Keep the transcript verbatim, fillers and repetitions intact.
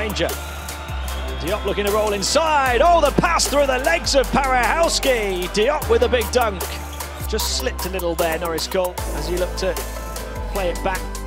Granger. Diop looking to roll inside. Oh, the pass through the legs of Parakhouski. Diop with a big dunk. Just slipped a little there, Norris Cole, as he looked to play it back.